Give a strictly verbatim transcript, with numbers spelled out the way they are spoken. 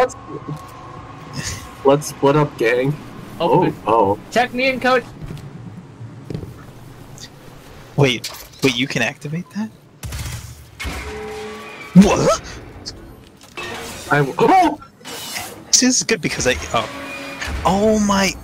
let's let's split up, gang. Oh, Oh, oh. check me in, coach. Wait, wait, you can activate that? What? I oh! This is good because I oh oh my